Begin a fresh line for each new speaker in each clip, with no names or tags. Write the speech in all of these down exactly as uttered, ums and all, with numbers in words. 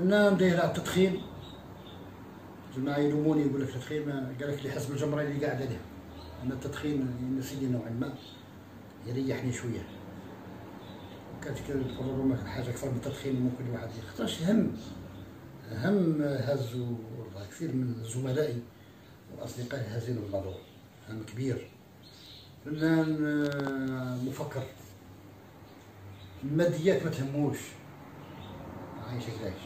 فنان داير على التدخين. الجماعه يلوموني يقول لك التدخين، قال لك اللي حسب الجمره اللي قاعد عليها. انا التدخين ينسيني نوعا ما، يريحني شويه. كانت ربما حاجه اكثر من التدخين ممكن الواحد يختارش. هم هم هزوا كثير من زملائي واصدقائي هازين بالموضوع، هم كبير. فنان مفكر، الماديات ما تهموش، عايش كذاش.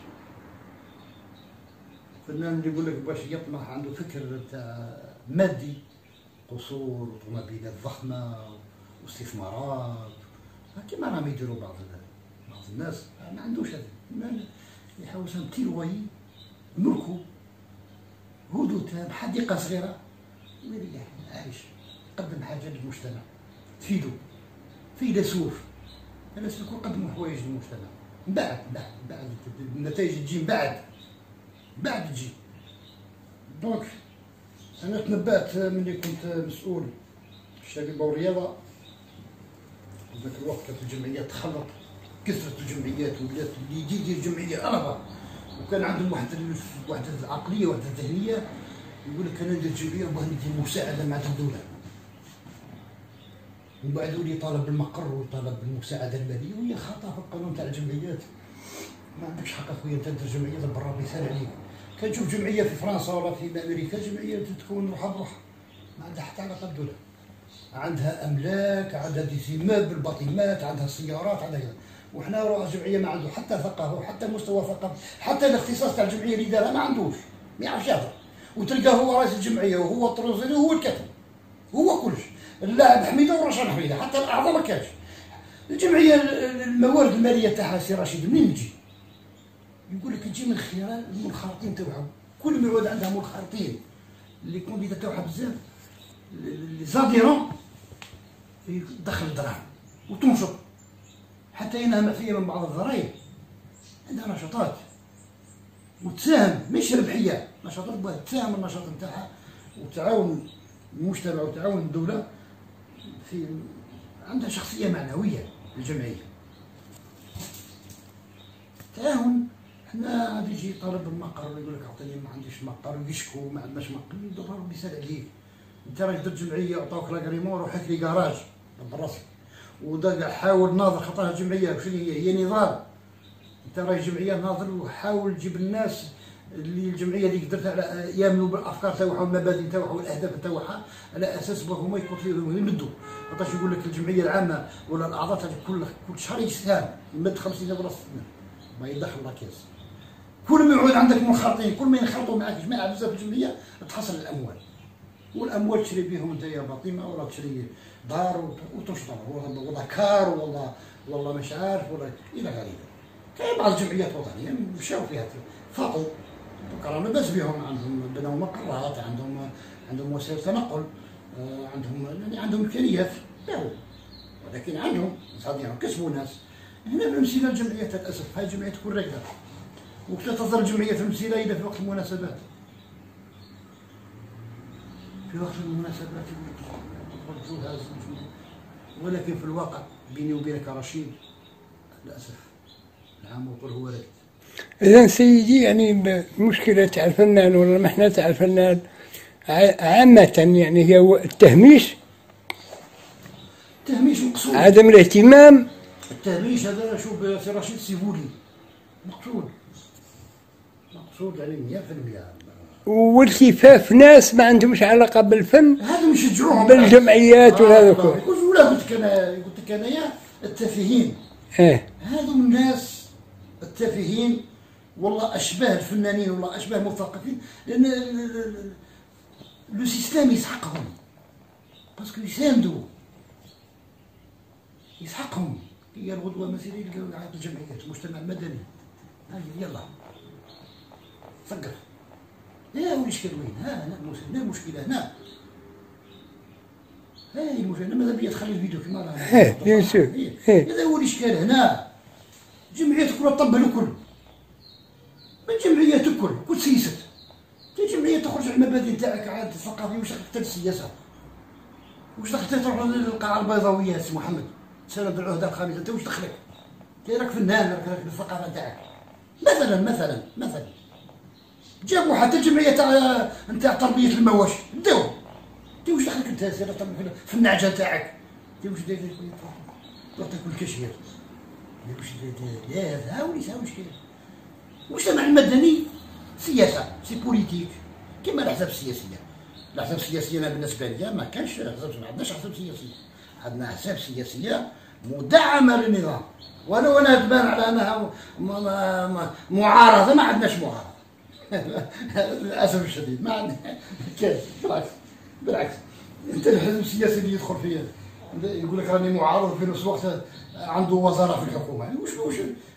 فنان اللي يقول لك باش يطمح عنده فكر تاع مادي، قصور وطوموبيلات ضخمه واستثمارات كيما راهم يديروا بعض بعض الناس. ما عندوش هذا، يحوس تيلواي ملكو هدوء تام، حديقه صغيره ويريح عايش، قدم حاجه للمجتمع تفيدو، فيلسوف. الناس الكل قدموا حوايج للمجتمع. من بعد بعد بعد النتائج تجي من بعد بعد تجي. دونك انا تنبأت ملي كنت مسؤول في الشباب والرياضه، ذاك الوقت كانت الجمعيات تخلط، كثرت الجمعيات ولات اللي يجي يدير جمعيه اربعه، وكان عندهم واحد واحد العقليه واحد الذهنيه، يقول لك انا ندير جمعيه وبغي ندير مساعده مع الدوله. ومن بعد يولي يطالب بالمقر ويطالب بالمساعده الماليه، وهي خطا في القانون تاع الجمعيات. ما عندكش حق اخويا انت دير جمعيه برا مثال عليك. كنشوف جمعيه في فرنسا ولا في امريكا، جمعيه تكون روحها بروحها، ما عندها حتى علاقه بالدوله. عندها املاك، عندها ديزيمات بالباطيمات، عندها سيارات، عندها كذا. وحنا روح الجمعيه ما عنده حتى ثقافه وحتى مستوى ثقافي، حتى الاختصاص تاع الجمعيه اللي دارها ما عندوش، ما يعرفش يهضر. وتلقاه هو رئيس الجمعيه وهو الطروزيري وهو الكاتب، هو كلش. اللاعب حميده ورشان حميده، حتى الاعضاء ما كانش. الجمعيه الموارد الماليه تاعها سي رشيد منين تجي؟ يقول لك تجي من خلال المنخرطين تاعهم، كل مواد عندها منخرطين اللي كونديتا تاعها بزاف، لي زاديرون تدخل الدراهم وتنشط حتى ينهم فيها من بعض الضرائب. عندها نشاطات وتساهم، مش ربحيه، نشاطات بغا تساهم النشاط نتاعها وتعاون المجتمع وتعاون الدوله. في عندها شخصيه معنويه الجمعيه، تعاون. حنا غادي يجي طالب المقر ويقول لك عطيني ما عنديش مقر، ويشكو ما عندناش مقر، يدور ربي يسهل عليك. انت راك درت جمعيه عطاوك لاكريمون، روح هات لي كراج براسك. ودا حاول ناظر، خاطرها جمعيه شنو هي؟ هي نظام. انت راك جمعيه ناظر، وحاول تجيب الناس اللي الجمعيه اللي درتها على يامنوا بالافكار تاعها والمبادئ تاعها والاهداف تاعها، على اساس هما يكونوا يمدوا. خاطرش يقول لك الجمعيه العامه ولا الاعضاء تاع كل كل شهر يساهم يمد خمسين ولا ستين، ما يدخل لا كاس. كل ما يعود عندك منخرطين، كل ما ينخرطوا معك جماعه بزاف في الجمعيه تحصل الاموال، والاموال تشري بهم انت يا باطمه، ولا تشري دار وتشطر ولا كار ولا والله مش عارف ولا الى غير ذلك. كاين بعض الجمعيات الوطنيه مشاو فيها فاقوا، رانا لاباس بهم، عندهم بناو مقرات، عندهم عندهم وسائل تنقل، عندهم يعني عندهم امكانيات، ولكن عندهم صادقين كسبوا ناس. هنا بمثيل الجمعيات للاسف هاي الجمعيه تكون راكده، وتنتظر الجمعيه في المسيره الى في وقت المناسبات. في وقت المناسبات يقول لك هذا، ولكن في الواقع بيني وبينك رشيد للاسف العام وقل هو راكد.
إذا سيدي، يعني المشكلة تاع الفنان ولا المحنة تاع الفنان عامة يعني هي التهميش.
التهميش مقصود،
عدم الاهتمام.
التهميش هذا شوف سي رشيد سيفولي مقصود، مقصود يعني مية في المية.
والتفاف ناس ما عندهمش علاقة بالفن،
هذو يشجعوهم
بالجمعيات ولا هذوك.
ولا قلت لك انا قلت لك انايا التافهين.
اه
هذو الناس التافهين والله اشباه الفنانين والله اشباه المثقفين، لان لو سيستم يسحقهم، باسكو يساندوا يسحقهم. هي الغدوه مثلا يلقاو الجمعيات المجتمع المدني، هاي يلا ثقف. لا والاشكال وين؟ ها هنا المشكله هنا، هاي المشكله. ماذا بيا تخلي الفيديو كما راه؟
ايه بيان سور.
هذا هو الاشكال هنا. جمعيات الكل طبل الكل، من جمعيات الكل كل سيست. انت جمعيه تخرج على المبادئ تاعك عاد الثقافيه، واش راك تدير السياسه؟ واش راك تروح للقاعه البيضاويه سي محمد تساند العهده الخامسه؟ انت واش دخلك؟ انت راك فنان، راك راك بالثقافه تاعك، مثلا مثلا مثلا جابوا حتى الجمعيه تاع نتاع تربيه المواشي، بداو انت واش دخلك انت سير في النعجه تاعك، انت واش داير تروح تاكل كشير، واش داير لا ها وليس ها مشكل. المجتمع المدني سياسه سي بوليتيك كما الاحزاب السياسيه. الاحزاب السياسيه انا بالنسبه لي ما كانش احزاب، ما عندناش احزاب سياسيه، عندنا احزاب سياسيه مدعمه للنظام، ولو انا تبان على انها معارضه، ما عندناش معارضه للاسف الشديد ما عندنا كاين، بالعكس بالعكس انت الحزب السياسي اللي يدخل فيه يقول لك راني معارض في نفس الوقت عنده وزاره في الحكومه، واش واش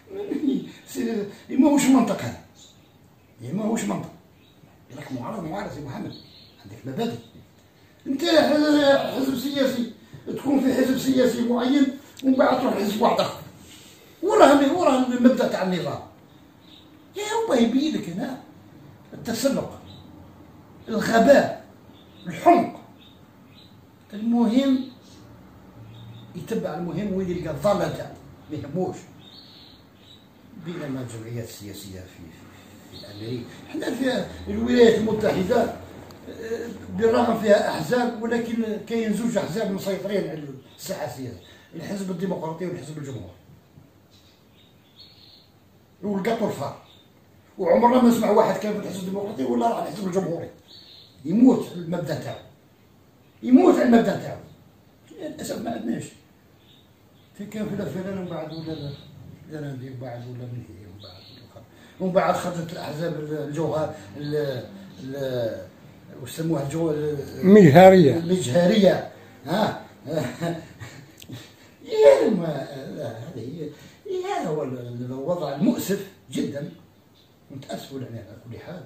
ماهوش منطق هذا، ماهوش منطق. راك معارض معارض سي محمد، عندك مبادئ. انت حزب سياسي تكون في حزب سياسي معين ومن بعد تروح حزب واحد اخر، وراه وراه المبدا تاع النظام. يا هو يبين لك هنا التسلق، الغباء، الحمق. المهم يتبع المهم وين يلقى الضاله تاعو، ما يهموش. بينما الجمعيات السياسيه في في امريكا، حنا في الولايات المتحده بالرغم فيها احزاب، ولكن كاين زوج احزاب مسيطرين على الساحه السياسيه، الحزب الديمقراطي والحزب الجمهوري، والقط والفار. وعمرنا ما نسمع واحد كان في الحزب الديمقراطي ولا راح الحزب الجمهوري، يموت على المبدا تاعو، يموت على المبدا تاعو. للاسف ما عندناش. كان في الفلان ومن بعد ولا الجنادي ومن بعد ولا منهي ومن بعد ومن بعد خرجت الاحزاب الجوهر واش سموها الجو
المجهريه
المجهريه ها يا ما هذه هذا هو الوضع المؤسف جدا، متاسف يعني على كل حال.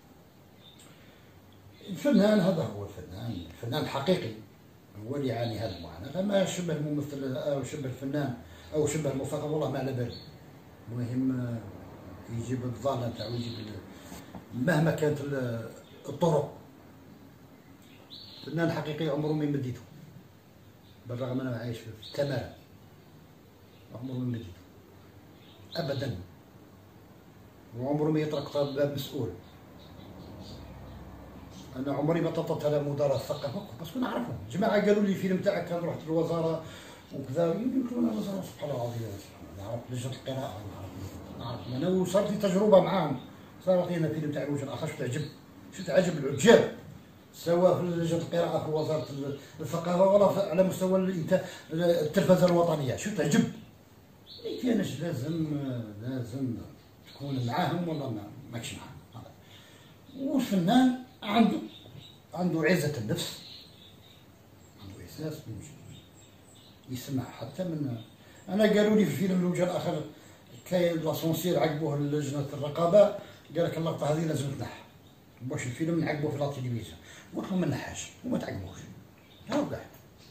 الفنان هذا هو الفنان، الفنان الحقيقي هو اللي يعاني هذا المعاناه، ما شبه الممثل او شبه الفنان او شبه المثقف والله ما على بالي. المهم يجيب الضاله تاعو، يجيب مهما كانت الطرق. الفنان الحقيقي عمره ما مديته، بالرغم انا عايش في التمام، عمره ما مديته ابدا، وعمره ما يطرق باب مسؤول. انا عمري ما طلبت على مدراء الثقافه بس كنا نعرفهم، جماعه قالوا لي الفيلم تاعك كان رحت للوزاره وكذا، قلت لهم انا وزاره سبحان الله العظيم نعرف لجنه القراءه، نعرف انا وصارت لي تجربه معاهم. صارت لي انا الفيلم تاع الوجه الاخر شفت عجب، شفت عجب العجاب، سواء في لجنه القراءه في وزاره الثقافه ولا على مستوى التلفزه الوطنيه، شفت عجب. كاينش لازم لازم تكون معاهم ولا ما ماكش معاهم. والفنان عنده عنده عزة النفس، عنده إحساس يسمع حتى من. أنا قالوا لي في فيلم الوجه الآخر كاين لاسونسير عقبوه لجنة الرقابة، قال لك اللقطة هذه لازم تنحى باش الفيلم نعقبوه في لا تلفزيون. قلت لهم ما نحاش وما تعقبوش، هاو قاعد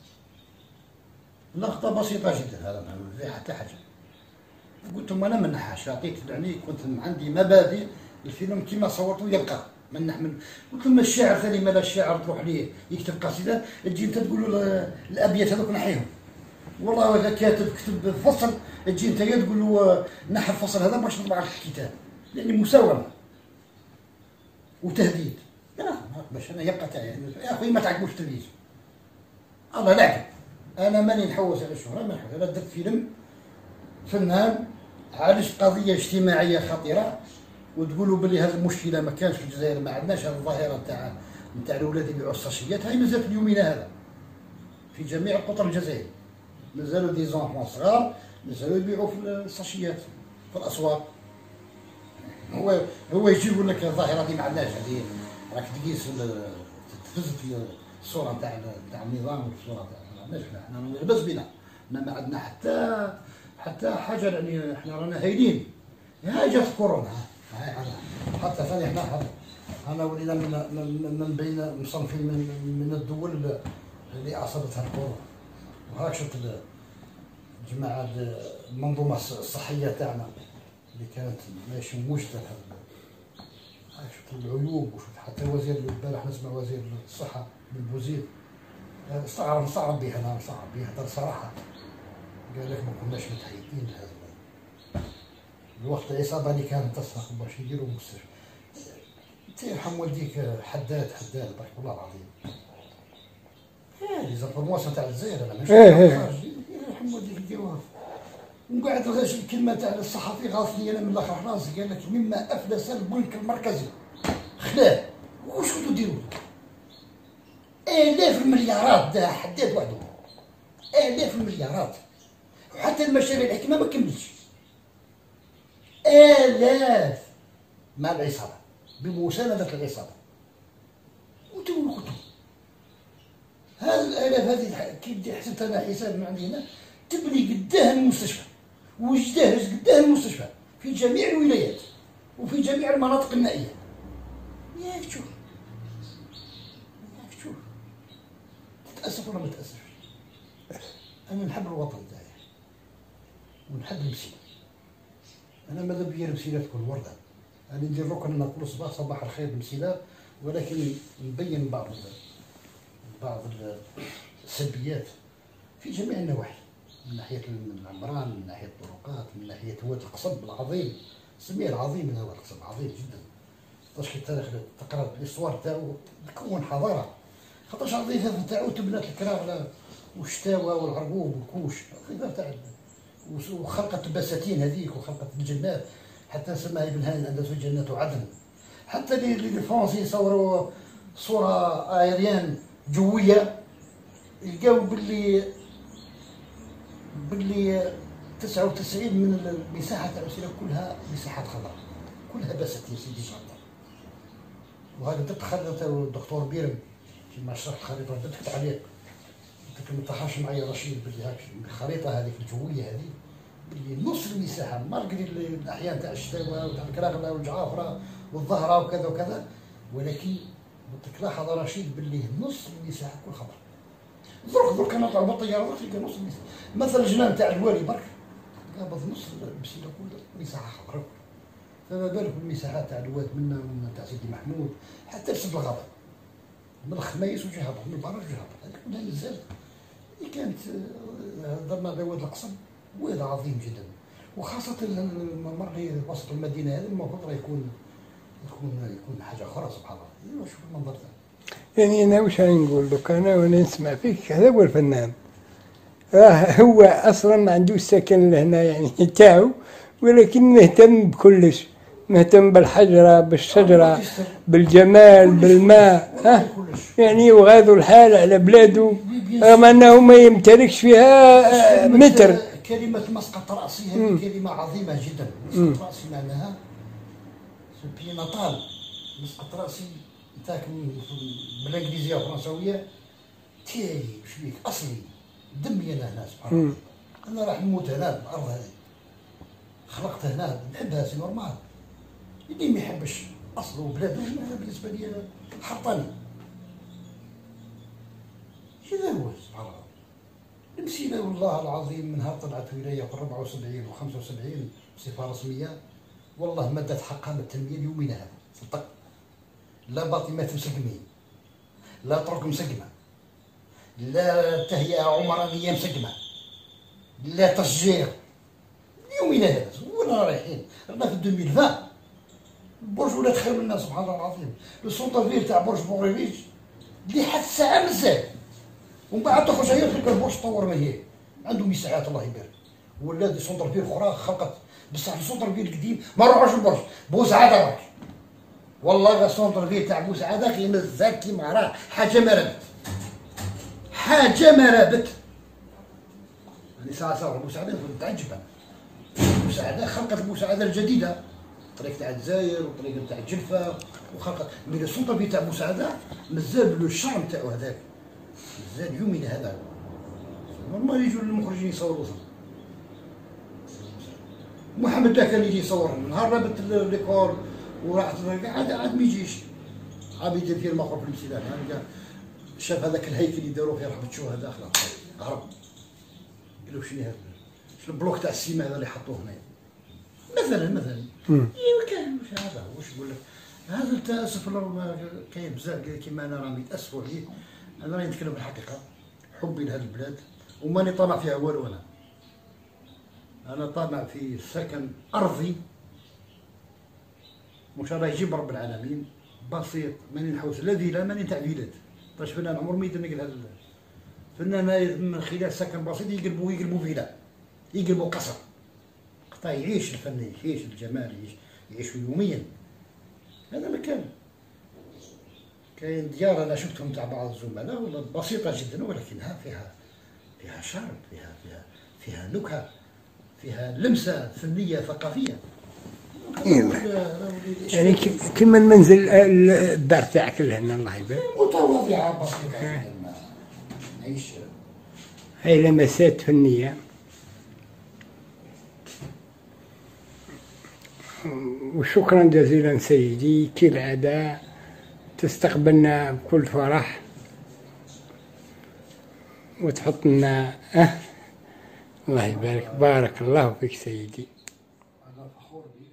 لقطة بسيطة جدا، هذا ما فيها حتى حاجة. قلت لهم أنا ما نحاش، عطيت يعني كنت عندي مبادئ الفيلم كما صورته يبقى ما نحمل. قلت لهم الشاعر ثاني مالا الشاعر تروح ليه يكتب قصيده تجي انت تقول له الابيات هذوك نحيهم، والله اذا كاتب كتب فصل تجي انت تقول له نحي الفصل هذا باش نطبع لك الكتاب، لان مساومه وتهديد. لا باش انا يبقى تاعي يا اخوي ما تعقبوش التلفزيون، الله لا انا ماني نحوس على الشهره، ما نحوس. انا درت فيلم فنان عالج قضيه اجتماعيه خطيره، وتقولوا بلي هذه المشكله ما كانش في الجزائر، ما عندناش هذه الظاهره تاع نتاع الاولاد يبيعوا الساشيات، هاي مازالت اليومين هذا في جميع القطر الجزائريه، مازالوا دي زونفون صغار مازالوا يبيعوا في الساشيات في الاسواق. هو هو يجي يقول لك الظاهره دي ما عندناش، هذه راك تقيس تفز في الصوره تاع تاع النظام والصوره تاع ما عندناش. احنا لاباس بنا ما عندنا حتى حتى حاجه، يعني احنا رانا هايلين. ها جات كورونا حتى ثاني احنا انا ولينا من من, من بين مصنفين من, من الدول اللي اصابتها الكورونا. وهاك شفت الجماعه المنظومه الصحيه تاعنا اللي كانت ما يشموش تاع هاك شفت العيوب. وشفت حتى وزير البارح نسمع وزير الصحه بالبوزيد استعرض نصعب بها، انا نصعب بها هذا صراحه، قال لك ما كناش متهيئين لهذا. الوقت العصابه اللي كانت تسرق باش يديروا مستشفى. انت يرحم والديك حداد حداد بارك الله العظيم. هذه زعما تاع الجزائر انا ماشي يرحم والديك يديروها. ومن بعد غاش الكلمه تاع الصحفي غاصني انا من الاخر راسي، قال لك مما افلس البنك المركزي خلاه. واش كنتو ديروا؟ آلاف المليارات دا حداد وحده، آلاف المليارات، وحتى المشاريع الحكمة ما كملتش. آلاف مع العصابة بمساندة العصابة. وانتو وين كنتو؟ هذه الآلاف هذه كي حسبت أنا حساب من عندي هنا تبني قداه المستشفى وجداه قداه المستشفى في جميع الولايات وفي جميع المناطق النائية. ياك تشوف ياك تشوف تتأسف ولا ما تتأسفش؟ أنا نحب الوطن تاعي ونحب المسيرة. أنا ماذا بيا المسيرة تكون وردة. أنا ندير ركن نقول صباح صباح الخير المسيرة، ولكن نبين بعض بعض السلبيات في جميع النواحي، من ناحية العمران، من ناحية الطرقات، من ناحية واد القصب العظيم، سميه العظيم من هذا القصب عظيم جدا. خاطرش كي التاريخ تقرا الاسوار تاعو تكون حضاره، خاطرش الضيفه تاعو تبنات الكراغله والشتاوى والعرقوب والكوش، الضيفه تاع وخلقت البساتين هذيك وخلقت الجنات، حتى سماها ابن هاني الاندلسي جنات عدن. حتى لي فرونسي صوروا صوره ايريان جويه لقاو باللي باللي تسعة وتسعين من المساحه تاع السيره كلها مساحات خضراء، كلها بساتين سيدي شاطر. وهذا درت خريطه الدكتور بيرم كيما شرح الخريطه درت تعليق، قلت لك ما تطيحش معايا رشيد باللي هاك الخريطه هذيك الجويه هذه باللي نص المساحه مالقري الاحيان تاع الشتاوى وتاع الكراغله والجعافره والظهره وكذا وكذا، ولكن قلت لك لاحظ رشيد باللي نص المساحه كل خضراء. درك درك انا طلع بالطياره درك تلقى نص المساحه، مثلا الجنان تاع الوالي برك قابض نص المسيره كل مساحه خضراء، فما بالك بالمساحات تاع الواد منا ومن تاع سيدي محمود حتى لسد الغابه من الخميس وجه هبط من البرج وجه هبط، هذيك كلها مزال. اللي كانت درنا غير واد القصب واد عظيم جدا، وخاصه الممر اللي وسط المدينه هذا المفروض راه يكون يكون يكون حاجه اخرى سبحان الله. شوف المنظر تاعو.
يعني انا واش راني نقول لك، انا وانا نسمع فيك هذا هو الفنان، راه هو اصلا ما عندوش سكن لهنا يعني تاعو، ولكن مهتم بكلش، مهتم بالحجره بالشجره بالجمال بالماء، ها يعني وغاضوا الحال على بلاده رغم انه ما يمتلكش فيها متر.
كلمه مسقط راسي هذه كلمه عظيمه جدا. مسقط راسي معناها سبي نطال، مسقط راسي نتاعك بالانجليزيه والفرنساويه تاعي شبيك اصلي دمي انا هنا سبحان الله. انا راح نموت هنا بالارض هذه، خلقت هنا نحبها سي نورمال. اللي ما يحبش اصله وبلاده انا بالنسبه لي حطني. هذا هو سبحان الله. المسيره والله العظيم من نهار طلعت ولايه في أربعة وسبعين و خمسة وسبعين بصفه رسميه، والله ما دات حقها من التنميه ليومنا هذا صدق. لا باطمات مسقمين، لا طرق مسقمه، لا تهيئه عمرانيه مسقمه، لا تشجير يومنا هذا. وين رايحين؟ رانا في ألفين وعشرين، البرج ولات خير منا سبحان الله العظيم. لو سونتر فيل تاع برج بوغريفيش اللي حتى الساعه مزال، ومن بعد تخرج هي تلقى البرج طور ما هي عنده مساحات الله يبارك. ولا دي سونتر فيل اخرى خلقت بصح السونتر فيل القديم ما روحوش البرج بوسعاده برك. والله السونتر فيل تاع بوسعاده كي مزال كيما راه حاجه ما رابت، حاجه ما رابت. يعني ساعه ساعه بوسعاده متعجب. بوسعاده خلقت بوسعاده الجديده، الطريق تاع الجزائر والطريق تاع الجلفه وخلقت. مي السلطه تاع بوسعاده مازال لو الشعر تاعو هذاك مازال يومنا هذا. نورمال يجوا المخرجين يصوروا وصل. محمد دا كان يجي يصور نهار رابط ليكول وراحت عاد عاد ما يجيش، عاد يدير فيه المقر في الامتداد. شاف هذاك الهيكل اللي داروه في رحمه شو هذا خلاص هرب. قالوا شنو هذا؟ شنو البلوك تاع السيما هذا اللي حطوه هنا مثلا مثلا. ايوا كان واش هذا واش نقول لك، هذا التاسف كاين بزاف كيما انا راني يتاسفوا عليه. انا راني نتكلم بالحقيقه، حبي لهذه البلاد وماني طامع فيها والو. انا أنا طامع في سكن أرضي مش الله يجيب رب العالمين، بسيط ماني نحوس لا فيلا ماني نتاع فيلات. باش فنان عمر ما يدير نقل هذا فنان من خلال سكن بسيط يقلبوا يقلبوا فيلا، يقلبوا قصر. قطع يعيش الفن، يعيش الجمال، يعيش يعيش يوميا. هذا ما كان. كاين ديار انا شفتهم تاع بعض الزملاء والله بسيطه جدا ولكنها فيها فيها شرم، فيها فيها فيها نكهه، فيها لمسه فنيه ثقافيه.
يعني كما المنزل الدار تاعك لهنا الله يبارك.
متواضعه بسيطه جدا نعيش.
هاي لمسات فنيه. وشكرا جزيلا سيدي، كالعادة تستقبلنا بكل فرح وتحط لنا أه الله يبارك. بارك الله فيك سيدي.
أنا فخور بك.